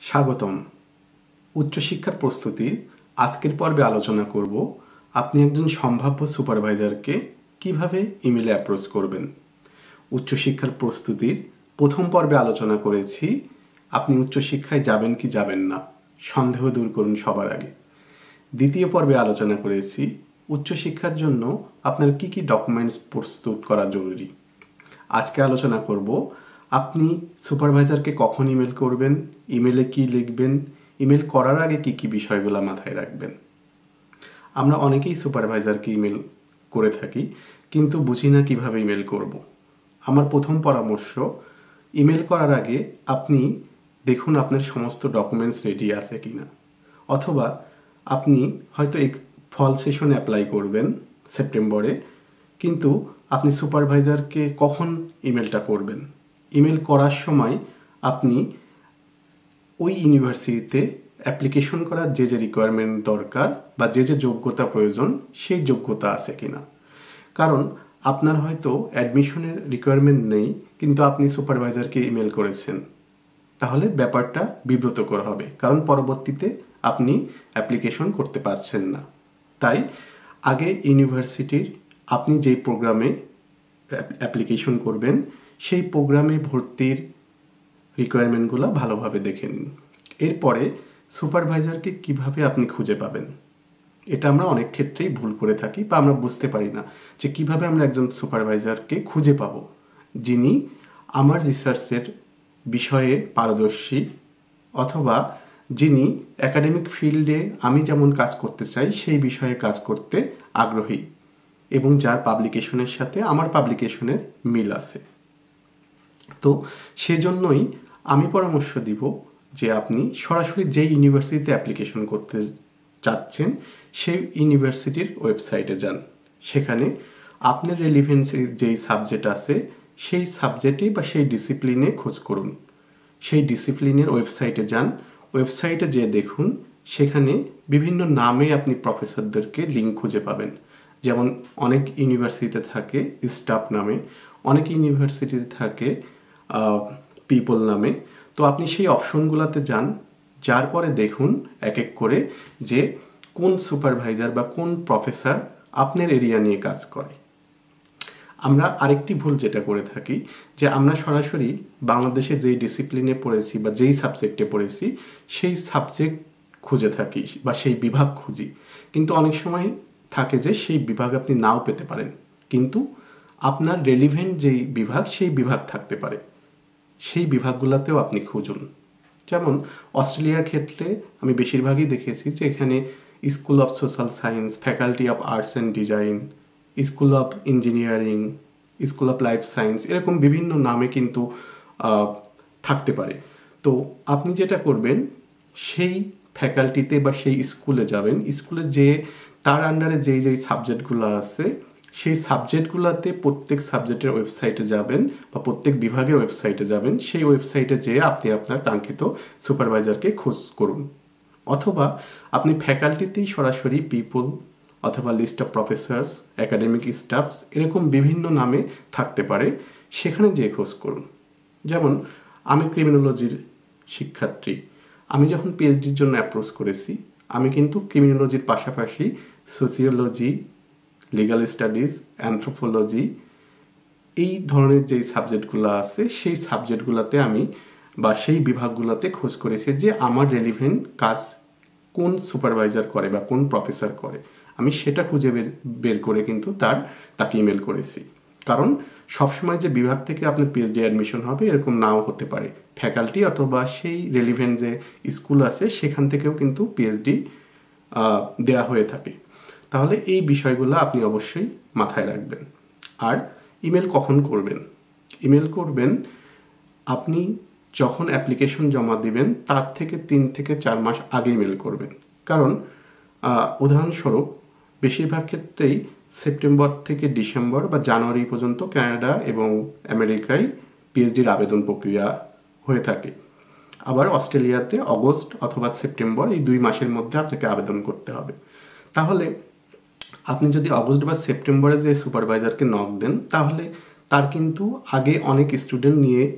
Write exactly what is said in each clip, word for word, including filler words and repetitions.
স্বাগতম। উচ্চশিক্ষার প্রস্তুতির আজকের পর্বে আলোচনা করব আপনি একজন সম্ভাব্য সুপারভাইজারকে কিভাবে ইমেলে অ্যাপ্রোচ করবেন। উচ্চশিক্ষার প্রস্তুতির প্রথম পর্বে আলোচনা করেছি আপনি উচ্চশিক্ষায় যাবেন কি যাবেন না, সন্দেহ দূর করুন সবার আগে। দ্বিতীয় পর্বে আলোচনা করেছি উচ্চশিক্ষার জন্য আপনার কি কি ডকুমেন্টস প্রস্তুত করা জরুরি। আজকে আলোচনা করব আপনি সুপারভাইজারকে কখন ইমেল করবেন, ইমেলে কি লিখবেন, ইমেল করার আগে কি কি বিষয়গুলো মাথায় রাখবেন। আমরা অনেকেই সুপারভাইজারকে ইমেল করে থাকি, কিন্তু বুঝি না কিভাবে ইমেল করব। আমার প্রথম পরামর্শ, ইমেল করার আগে আপনি দেখুন আপনার সমস্ত ডকুমেন্টস রেডি আছে কিনা। অথবা আপনি হয়তো এক ফল সেশনে অ্যাপ্লাই করবেন সেপ্টেম্বরে, কিন্তু আপনি সুপারভাইজারকে কখন ইমেলটা করবেন। ইমেল করার সময় আপনি ওই ইউনিভার্সিটিতে অ্যাপ্লিকেশন করার যে যে রিকোয়ারমেন্ট দরকার বা যে যে যোগ্যতা প্রয়োজন সেই যোগ্যতা আছে কিনা। কারণ আপনার হয়তো অ্যাডমিশনের রিকোয়ারমেন্ট নেই, কিন্তু আপনি সুপারভাইজারকে ইমেল করেছেন, তাহলে ব্যাপারটা বিব্রতকর হবে, কারণ পরবর্তীতে আপনি অ্যাপ্লিকেশন করতে পারছেন না। তাই আগে ইউনিভার্সিটির আপনি যেই প্রোগ্রামে অ্যাপ্লিকেশন করবেন সেই প্রোগ্রামে ভর্তির রিকোয়ারমেন্টগুলো ভালোভাবে দেখে নিন। এরপরে সুপারভাইজারকে কিভাবে আপনি খুঁজে পাবেন, এটা আমরা অনেক ক্ষেত্রেই ভুল করে থাকি বা আমরা বুঝতে পারি না যে কিভাবে আমরা একজন সুপারভাইজারকে খুঁজে পাবো যিনি আমার রিসার্চের বিষয়ে পারদর্শী, অথবা যিনি একাডেমিক ফিল্ডে আমি যেমন কাজ করতে চাই সেই বিষয়ে কাজ করতে আগ্রহী এবং যার পাবলিকেশনের সাথে আমার পাবলিকেশনের মিল আছে। তো সেজন্যই আমি পরামর্শ দিব যে আপনি সরাসরি যেই ইউনিভার্সিটিতে অ্যাপ্লিকেশন করতে চাচ্ছেন সেই ইউনিভার্সিটির ওয়েবসাইটে যান। সেখানে আপনার রেলিভেন্সির যেই সাবজেক্ট আছে সেই সাবজেক্টে বা সেই ডিসিপ্লিনে খোঁজ করুন। সেই ডিসিপ্লিনের ওয়েবসাইটে যান, ওয়েবসাইটে যেয়ে দেখুন সেখানে বিভিন্ন নামে আপনি প্রফেসরদেরকে লিঙ্ক খুঁজে পাবেন। যেমন অনেক ইউনিভার্সিটিতে থাকে স্টাফ নামে, অনেক ইউনিভার্সিটিতে থাকে পিপল নামে। তো আপনি সেই অপশনগুলোতে যান, যার পরে দেখুন এক এক করে যে কোন সুপারভাইজার বা কোন প্রফেসর আপনার এরিয়া নিয়ে কাজ করে। আমরা আরেকটি ভুল যেটা করে থাকি যে আমরা সরাসরি বাংলাদেশে যেই ডিসিপ্লিনে পড়েছি বা যেই সাবজেক্টে পড়েছি সেই সাবজেক্ট খুঁজে থাকি বা সেই বিভাগ খুঁজি, কিন্তু অনেক সময় থাকে যে সেই বিভাগ আপনি নাও পেতে পারেন, কিন্তু আপনার রেলিভেন্ট যেই বিভাগ সেই বিভাগ থাকতে পারে, সেই বিভাগগুলোতেও আপনি খুঁজুন। যেমন অস্ট্রেলিয়ার ক্ষেত্রে আমি বেশিরভাগই দেখেছি যে এখানে school of social science, faculty of arts and design, school of engineering, school of life science, এরকম বিভিন্ন নামে কিন্তু থাকতে পারে। তো আপনি যেটা করবেন সেই ফ্যাকাল্টিতে বা সেই স্কুলে যাবেন, স্কুলে যে তার আন্ডারে যেই যেই সাবজেক্টগুলো আছে সেই সাবজেক্টগুলোতে প্রত্যেক সাবজেক্টের ওয়েবসাইটে যাবেন বা প্রত্যেক বিভাগের ওয়েবসাইটে যাবেন। সেই ওয়েবসাইটে যেয়ে আপনি আপনার কাঙ্ক্ষিত সুপারভাইজারকে খোঁজ করুন। অথবা আপনি ফ্যাকাল্টিতেই সরাসরি পিপল অথবা list of professors, academic staffs, এরকম বিভিন্ন নামে থাকতে পারে, সেখানে যেয়ে খোঁজ করুন। যেমন আমি ক্রিমিনোলজির শিক্ষার্থী, আমি যখন পিএইচডির জন্য অ্যাপ্রোচ করেছি আমি কিন্তু ক্রিমিনোলজির পাশাপাশি সোসিওলজি, লিগাল স্টাডিজ, অ্যানথ্রোপোলজি, এই ধরনের যেই সাবজেক্টগুলো আছে সেই সাবজেক্টগুলোতে আমি বা সেই বিভাগগুলোতে খোঁজ করেছি যে আমার রেলিভেন্ট কাজ কোন সুপারভাইজার করে বা কোন প্রফেসর করে, আমি সেটা খুঁজে বের করে কিন্তু তার তাকে ইমেল করেছি। কারণ সবসময় যে বিভাগ থেকে আপনার পিএইচডি অ্যাডমিশন হবে এরকম নাও হতে পারে, ফ্যাকাল্টি অথবা সেই রেলিভেন্ট যে স্কুল আছে সেখান থেকেও কিন্তু পিএইচডি দেওয়া হয়ে থাকে। তাহলে এই বিষয়গুলো আপনি অবশ্যই মাথায় রাখবেন। আর ইমেল কখন করবেন? ইমেল করবেন আপনি যখন অ্যাপ্লিকেশন জমা দিবেন তার থেকে তিন থেকে চার মাস আগে ইমেল করবেন। কারণ উদাহরণস্বরূপ বেশিরভাগ ক্ষেত্রেই সেপ্টেম্বর থেকে ডিসেম্বর বা জানুয়ারি পর্যন্ত কানাডা এবং আমেরিকায় পিএইচডির আবেদন প্রক্রিয়া হয়ে থাকে। আবার অস্ট্রেলিয়াতে অগস্ট অথবা সেপ্টেম্বর, এই দুই মাসের মধ্যে আপনাকে আবেদন করতে হবে। তাহলে আপনি যদি অগস্ট বা সেপ্টেম্বরে যে সুপারভাইজারকে নক দেন তাহলে তার কিন্তু আগে অনেক স্টুডেন্ট নিয়ে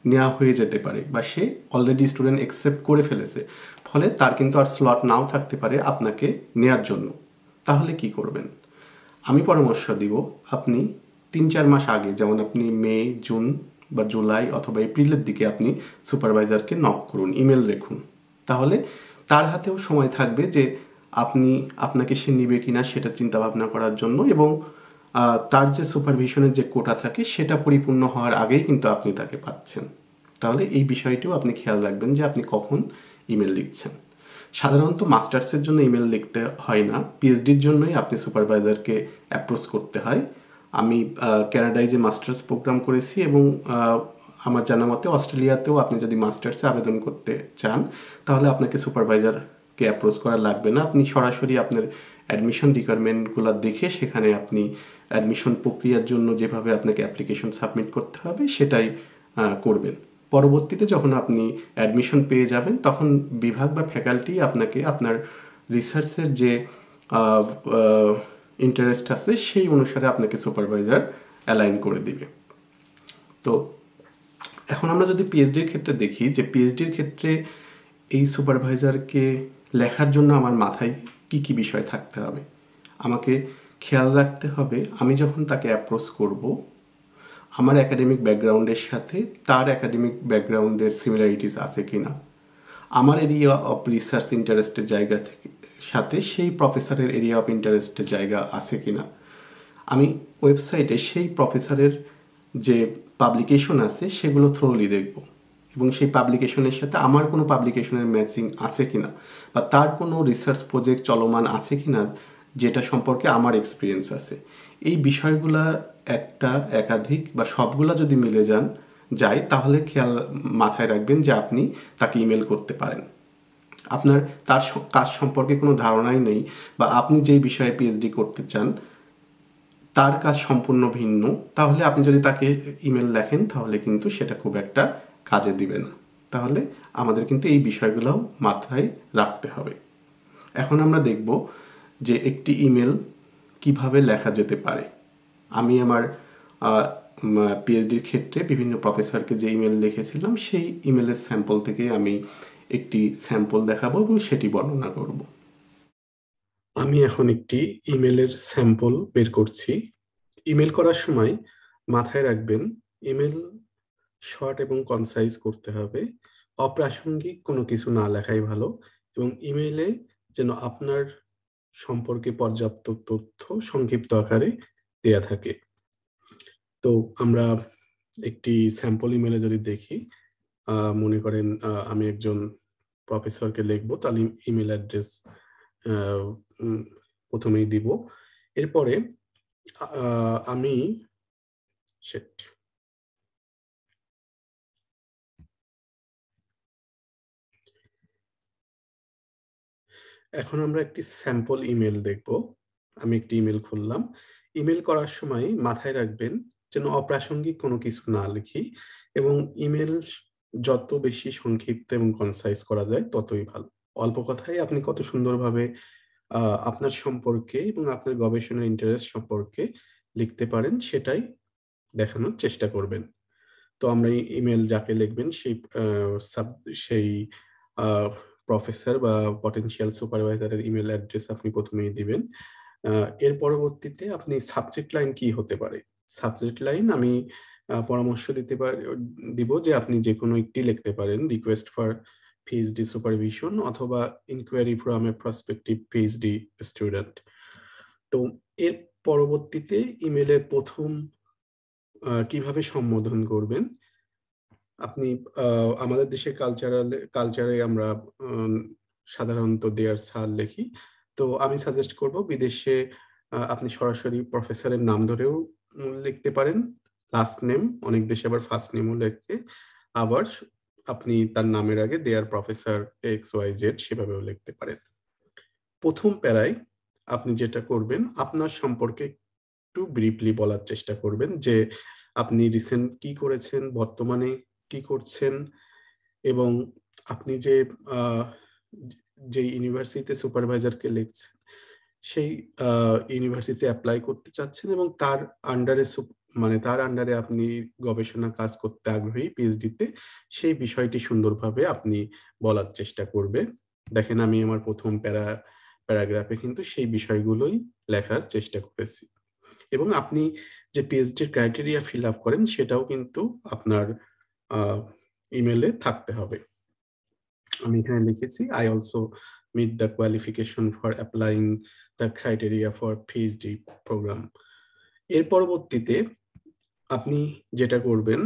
নেওয়া হয়ে যেতে পারে বা সে অলরেডি স্টুডেন্ট অ্যাকসেপ্ট করে ফেলেছে, ফলে তার কিন্তু আর স্লট নাও থাকতে পারে আপনাকে নেয়ার জন্য। তাহলে কি করবেন? আমি পরামর্শ দিব আপনি তিন চার মাস আগে, যেমন আপনি মে, জুন বা জুলাই অথবা এপ্রিলের দিকে আপনি সুপারভাইজারকে নক করুন, ইমেল লিখুন। তাহলে তার হাতেও সময় থাকবে যে আপনি আপনাকে সে নিবে কিনা সেটা চিন্তা ভাবনা করার জন্য, এবং তার যে সুপারভিশনের যে কোটা থাকে সেটা পরিপূর্ণ হওয়ার আগেই কিন্তু আপনি তাকে পাচ্ছেন। তাহলে এই বিষয়টিও আপনি খেয়াল রাখবেন যে আপনি কখন ইমেল লিখছেন। সাধারণত মাস্টার্সের জন্য ইমেল লিখতে হয় না, পিএইচডির জন্যই আপনি সুপারভাইজারকে অ্যাপ্রোচ করতে হয়। আমি কানাডায় যে মাস্টার্স প্রোগ্রাম করেছি এবং আমার জানা মতে অস্ট্রেলিয়াতেও আপনি যদি মাস্টার্সে আবেদন করতে চান তাহলে আপনাকে সুপারভাইজারকে অ্যাপ্রোচ করা লাগবে না। আপনি সরাসরি আপনার অ্যাডমিশন রিকোয়ারমেন্টগুলো দেখে সেখানে আপনি অ্যাডমিশন প্রক্রিয়ার জন্য যেভাবে আপনাকে অ্যাপ্লিকেশন সাবমিট করতে হবে সেটাই করবেন। পরবর্তীতে যখন আপনি অ্যাডমিশন পেয়ে যাবেন তখন বিভাগ বা ফ্যাকাল্টি আপনাকে আপনার রিসার্চের যে ইন্টারেস্ট আছে সেই অনুসারে আপনাকে সুপারভাইজার অ্যালাইন করে দিবে। তো এখন আমরা যদি পিএইচডির ক্ষেত্রে দেখি যে পিএইচডির ক্ষেত্রে এই সুপারভাইজারকে লেখার জন্য আমার মাথায় কি কি বিষয় থাকতে হবে। আমাকে খেয়াল রাখতে হবে আমি যখন তাকে অ্যাপ্রোচ করব আমার একাডেমিক ব্যাকগ্রাউন্ডের সাথে তার একাডেমিক ব্যাকগ্রাউন্ডের সিমিলারিটিস আছে কিনা, আমার এরিয়া অফ রিসার্চ ইন্টারেস্টের জায়গা থেকে সাথে সেই প্রফেসরের এরিয়া অফ ইন্টারেস্টের জায়গা আছে কিনা, আমি ওয়েবসাইটে সেই প্রফেসরের যে পাবলিকেশন আছে সেগুলো থ্রোলি দেখব এবং সেই পাবলিকেশনের সাথে আমার কোনো পাবলিকেশনের ম্যাচিং আছে কিনা বা তার কোনো রিসার্চ প্রজেক্ট চলমান আছে কিনা যেটা সম্পর্কে আমার এক্সপিরিয়েন্স আছে। এই বিষয়গুলা একটা একাধিক বা সবগুলা যদি মিলে যান যায় তাহলে খেয়াল মাথায় রাখবেন যে আপনি তাকে ইমেল করতে পারেন। আপনার তার কাজ সম্পর্কে কোনো ধারণাই নেই বা আপনি যেই বিষয়ে পিএইচডি করতে চান তার কাজ সম্পূর্ণ ভিন্ন, তাহলে আপনি যদি তাকে ইমেল লেখেন তাহলে কিন্তু সেটা খুব একটা কাজে দিবে না। তাহলে আমাদের কিন্তু এই বিষয়গুলোও মাথায় রাখতে হবে। এখন আমরা দেখব যে একটি ইমেল কিভাবে লেখা যেতে পারে। আমি আমার পিএইচডির ক্ষেত্রে বিভিন্ন প্রফেসরকে যে ইমেল লিখেছিলাম সেই ইমেলের স্যাম্পল থেকে আমি একটি স্যাম্পল দেখাবো এবং সেটি বর্ণনা করব। আমি এখন একটি ইমেলের স্যাম্পল বের করছি। ইমেল করার সময় মাথায় রাখবেন ইমেল শর্ট এবং কনসাইজ করতে হবে, অপ্রাসঙ্গিক কোনো কিছু না লেখাই ভালো এবং ইমেলে যেন আপনার সম্পর্কে পর্যাপ্ত তথ্য সংক্ষিপ্ত আকারে দেয়া থাকে। তো আমরা একটি স্যাম্পল ইমেলে যদি দেখি, মনে করেন আমি একজন প্রফেসরকে লিখবো, তাহলে ইমেল অ্যাড্রেস প্রথমেই দিব। এরপরে আমি সেট এখন আমরা একটি স্যাম্পল ইমেল দেখব। আমি একটি ইমেল খুললাম। ইমেল করার সময় মাথায় রাখবেন যেন অপ্রাসঙ্গিক কোনো কিছু না লিখি এবং ইমেল যত বেশি সংক্ষিপ্ত এবং কনসাইজ করা যায় ততই ভালো। অল্প কথায় আপনি কত সুন্দরভাবে আপনার সম্পর্কে এবং আপনার গবেষণার ইন্টারেস্ট সম্পর্কে লিখতে পারেন সেটাই দেখানোর চেষ্টা করবেন। তো আমরা ইমেল যাকে লিখবেন সেই সেই প্রফেসর বা পটেনশিয়াল সুপারভাইজারের ইমেল অ্যাড্রেস আপনি প্রথমেই দিবেন। এর পরবর্তীতে আপনি সাবজেক্ট লাইন কি হতে পারে, সাবজেক্ট লাইন আমি পরামর্শ দিতে পারি দিব যে আপনি যে কোনো একটি লিখতে পারেন, রিকোয়েস্ট ফর পিএইচডি সুপারভিশন অথবা enquiry from a prospective PhD student. তো এর পরবর্তীতে ইমেলের প্রথম কিভাবে সম্বোধন করবেন, আপনি আমাদের দেশের কালচারাল কালচারে আমরা সাধারণত দেয়ার স্যার লিখি। তো আমি সাজেস্ট করব বিদেশে আপনি সরাসরি প্রফেসরের নাম ধরেও লিখতে পারেন, লাস্ট নেম, অনেক দেশে আবার ফার্স্ট নেমও লেখে, আবার আপনি তার নামের আগে their professor X Y Z সেভাবেও লিখতে পারেন। প্রথম প্যারায় আপনি যেটা করবেন আপনার সম্পর্কে একটু ব্রিফলি বলার চেষ্টা করবেন যে আপনি রিসেন্ট কি করেছেন, বর্তমানে কি করছেন এবং আপনি যে যে ইউনিভার্সিটিতে সুপারভাইজারকে লিখছেন সেই ইউনিভার্সিটিতে অ্যাপ্লাই করতে চাচ্ছেন এবং তার আন্ডারে মানে তার আন্ডারে আপনি গবেষণা কাজ করতে আগ্রহী পিএইচডিতে, সেই বিষয়টি সুন্দরভাবে আপনি বলার চেষ্টা করবে। দেখেন আমি আমার প্রথম প্যারা প্যারাগ্রাফে কিন্তু সেই বিষয়গুলোই লেখার চেষ্টা করেছি। এবং আপনি যে পিএইচডির ক্রাইটেরিয়া ফিল আপ করেন সেটাও কিন্তু আপনার আ ইমেইলে থাকতে হবে। আমি এখানে লিখেছি, "I also meet the qualification for applying the criteria for PhD program." এর পরবর্তীতে আপনি যেটা করবেন,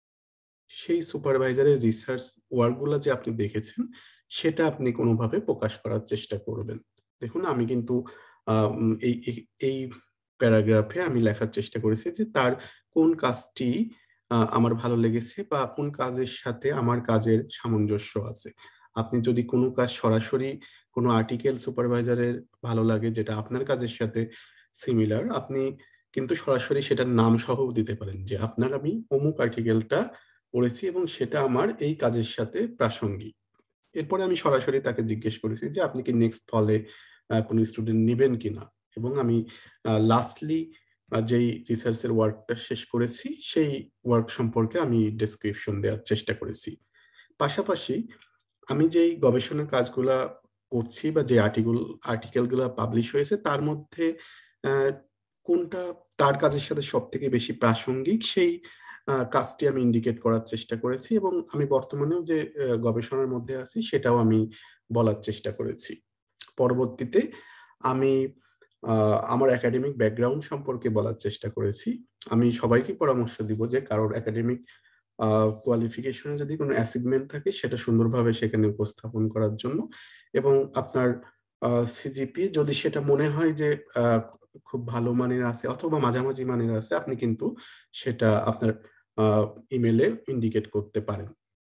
সেই সুপারভাইজারের রিসার্চ ওয়ার্ক গুলা যে আপনি দেখেছেন, সেটা আপনি কোনোভাবে প্রকাশ করার চেষ্টা করবেন। দেখুন আমি কিন্তু আ উম এই এই এই প্যারাগ্রাফে আমি লেখার চেষ্টা করেছি যে তার কোন কাজটি আ আমার ভালো লেগেছে বা কোন কাজের সাথে আমার কাজের সামঞ্জস্য আছে। আপনি যদি কোন কাজ সরাসরি কোন আর্টিকেল সুপারভাইজারের ভালো লাগে যেটা আপনার কাজের সাথে সিমিলার, আপনি কিন্তু সরাসরি সেটার নাম সহও দিতে পারেন যে, "আপনার আমি অমুক আর্টিকেলটা পড়েছি এবং সেটা আমার এই কাজের সাথে প্রাসঙ্গিক।" এরপরে আমি সরাসরি তাকে জিজ্ঞেস করেছি যে, "আপনি কি নেক্সট ফলে আ কোন স্টুডেন্ট নিবেন কিনা?" এবং আমি আ লাস্টলি আ যেই রিসার্চ এর ওয়ার্কটা শেষ করেছি, সেই ওয়ার্ক সম্পর্কে আমি ডেসক্রিপশন দেওয়ার চেষ্টা করেছি। পাশাপাশি আমি যেই গবেষণা কাজগুলা করছি বা যে আর্টিগুল আর্টিকেল গুলা পাবলিশ হয়েছে তার মধ্যে অ্যা কোনটা তার কাজের সাথে সবথেকে বেশি প্রাসঙ্গিক সেই আ কাজটি আমি ইন্ডিকেট করার চেষ্টা করেছি এবং আমি বর্তমানেও যে অ্যা গবেষণার মধ্যে আছি সেটাও আমি বলার চেষ্টা করেছি। পরবর্তীতে আমি আ আমার একাডেমিক ব্যাকগ্রাউন্ড সম্পর্কে বলার চেষ্টা করেছি। আমি সবাইকে পরামর্শ দিব যে কারোর একাডেমিক আ কোয়ালিফিকেশন এ যদি কোন অ্যাচিভমেন্ট থাকে সেটা সুন্দরভাবে সেখানে উপস্থাপন করার জন্য এবং আপনার আ সিজিপিএ যদি সেটা মনে হয় যে আ খুব ভালো মানের আছে অথবা মাঝামাঝি মানের আছে, আপনি কিন্তু সেটা আপনার আ ইমেইলে ইন্ডিকেট করতে পারেন।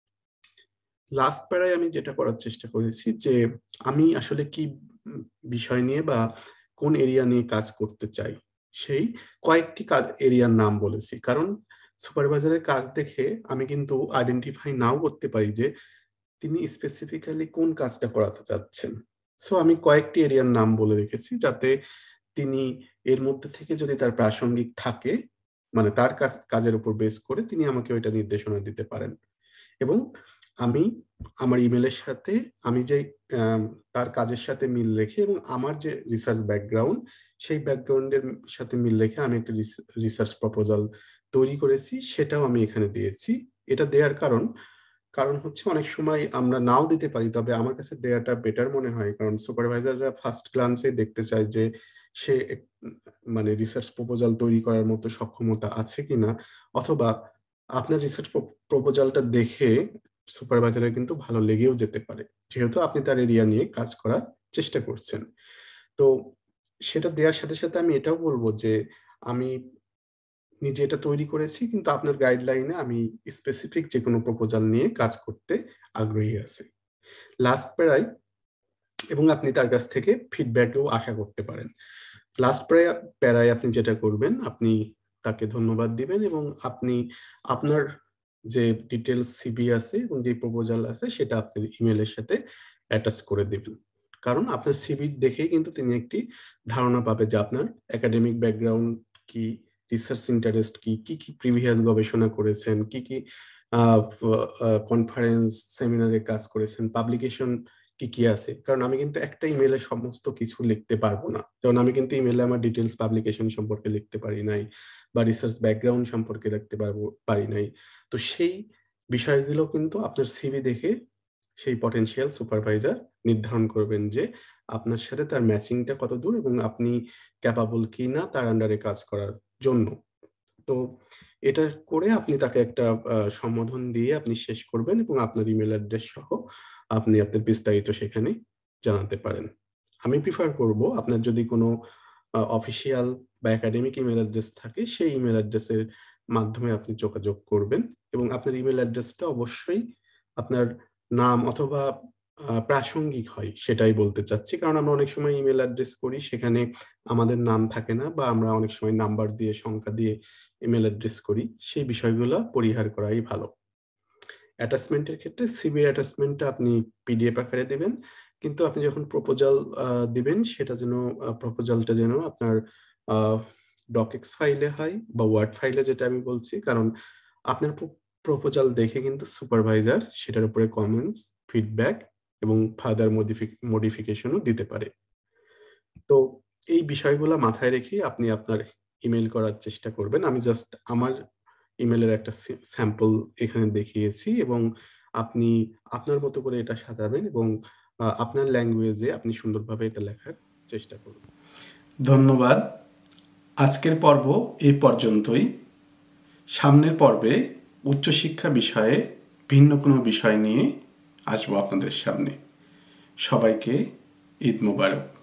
লাস্ট প্যারায় আমি যেটা করার চেষ্টা করেছি যে, আমি আসলে কি উম বিষয় নিয়ে বা কোন এরিয়া নিয়ে কাজ করতে চাই, সেই কয়েকটি কাজ এরিয়ার নাম বলেছি। কারণ সুপারভাইজারের কাজ দেখে আমি কিন্তু আইডেন্টিফাই নাও করতে পারি যে, তিনি স্পেসিফিক্যালি কোন কাজটা করাতে চাচ্ছেন। সো আমি কয়েকটি এরিয়ার নাম বলে রেখেছি যাতে তিনি এর মধ্যে থেকে যদি তার প্রাসঙ্গিক থাকে, মানে তার কাজ কাজের উপর বেস করে তিনি আমাকে ওইটা নির্দেশনা দিতে পারেন। এবং আমি আমার ইমেইলের সাথে আমি যেই অ্যাম তার কাজের সাথে মিল রেখে এবং আমার যে রিসার্চ ব্যাকগ্রাউন্ড, সেই ব্যাকগ্রাউন্ডের সাথে মিল রেখে আমি একটা রিস রিসার্চ প্রপোজাল তৈরি করেছি, সেটাও আমি এখানে দিয়েছি। এটা দেয়ার কারণ, কারণ হচ্ছে অনেক সময় আমরা নাও দিতে পারি। তবে আমার কাছে দেয়াটা বেটার মনে হয়। কারণ সুপারভাইজাররা ফার্স্ট গ্ল্যান্স এ দেখতে চায় যে সে এক উম মানে রিসার্চ প্রপোজাল তৈরি করার মতো সক্ষমতা আছে কিনা? অথবা আপনার রিসার্চ প্রপ প্রপোজালটা দেখে সুপারভাইজারের কিন্তু ভালো লেগেও যেতে পারে। যেহেতু আপনি তার এরিয়া নিয়ে কাজ করার চেষ্টা করছেন। তো সেটা দেয়ার সাথে, সাথে আমি এটাও বলব যে আমি নিজে এটা তৈরি করেছি কিন্তু আপনার গাইডলাইনে আমি স্পেসিফিক যেকোনো প্রপোজাল নিয়ে কাজ করতে আগ্রহী আছি। লাস্ট প্যারায় এবং আপনি তার কাছ থেকে ফিডব্যাকও আশা করতে পারেন। লাস্ট প্যারা প্যারায় আপনি যেটা করবেন, আপনি তাকে ধন্যবাদ দিবেন এবং আপনি আপনার যে ডিটেইলস সিভি আছে এবং যে প্রপোজাল আছে সেটা আপনার ইমেইলের সাথে অ্যাটাচ করে দিবেন। কারণ আপনার সিভি দেখেই কিন্তু তিনি একটি ধারণা পাবে যে আপনার একাডেমিক ব্যাকগ্রাউন্ড কি, রিসার্চ ইন্টারেস্ট কি, কি, কি প্রিভিয়াস গবেষণা করেছেন, কি, কি আ ফ আ কনফারেন্স, সেমিনারে কাজ করেছেন, পাবলিকেশন কি, কি আছে? কারণ আমি কিন্তু একটা ইমেইলে সমস্ত কিছু লিখতে পারব না। যেমন আমি কিন্তু ইমেইলে আমার ডিটেইলস পাবলিকেশন সম্পর্কে লিখতে পারি নাই বা রিসার্চ ব্যাকগ্রাউন্ড সম্পর্কে লিখতে পারবো পারি নাই। তো সেই বিষয়গুলো কিন্তু আপনার সিভি দেখে সেই পটেনশিয়াল সুপারভাইজার নির্ধারণ করবেন যে আপনার সাথে তার ম্যাচিংটা কতদূর এবং আপনি ক্যাপাবল কিনা তার আন্ডারে কাজ করার জন্য। তো এটা করে আপনি তাকে একটা আ সম্বোধন দিয়ে আপনি শেষ করবেন এবং আপনার ইমেইল অ্যাড্রেস সহ আপনি আপনার বিস্তারিত সেখানে জানাতে পারেন। আমি প্রিফার করব আপনার যদি কোনো আ অফিসিয়াল বা একাডেমিক ইমেইল অ্যাড্রেস থাকে, সেই ইমেইল অ্যাড্রেসের মাধ্যমে আপনি যোগাযোগ করবেন এবং আপনার ইমেইল অ্যাড্রেসটা অবশ্যই আপনার নাম অথবা আ প্রাসঙ্গিক হয় সেটাই বলতে চাচ্ছি। কারণ আমরা অনেক সময় ইমেইল অ্যাড্রেস করি সেখানে আমাদের নাম থাকে না বা আমরা অনেক সময় নাম্বার দিয়ে সংখ্যা দিয়ে ইমেইল অ্যাড্রেস করি। সেই বিষয়গুলা পরিহার করাই ভালো। অ্যাটাচমেন্ট এর ক্ষেত্রে সিভির অ্যাটাচমেন্টটা আপনি পিডিএফ আকারে দিবেন। কিন্তু আপনি যখন প্রপোজাল আ দিবেন সেটা যেন আ প্রপোজালটা যেন আপনার আ ডকেক্স ফাইলে হয় বা ওয়ার্ড ফাইলে, যেটা আমি বলছি, কারণ আপনার প্রপোজাল দেখে কিন্তু সুপারভাইজার সেটার উপরে কমেন্টস, ফিডব্যাক এবং ফার্দার মডিফিকেশনও দিতে পারে। তো এই বিষয়গুলো মাথায় রেখে আপনি আপনার ইমেল করার চেষ্টা করবেন। আমি জাস্ট আমার ইমেলের একটা স্যাম্পল এখানে দেখিয়েছি এবং আপনি আপনার মতো করে এটা সাজাবেন এবং আপনার ল্যাঙ্গুয়েজে আপনি সুন্দরভাবে এটা লেখার চেষ্টা করুন। ধন্যবাদ। আজকের পর্ব এই পর্যন্তই। সামনের পর্বে উচ্চশিক্ষা বিষয়ে ভিন্ন কোনো বিষয় নিয়ে আসবো আপনাদের সামনে। সবাইকে ঈদ মোবারক।